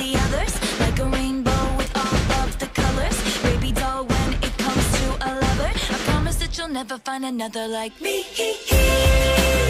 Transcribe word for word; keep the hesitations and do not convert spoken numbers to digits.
the others, like a rainbow with all of the colors. Baby doll, when it comes to a lover, I promise that you'll never find another like me.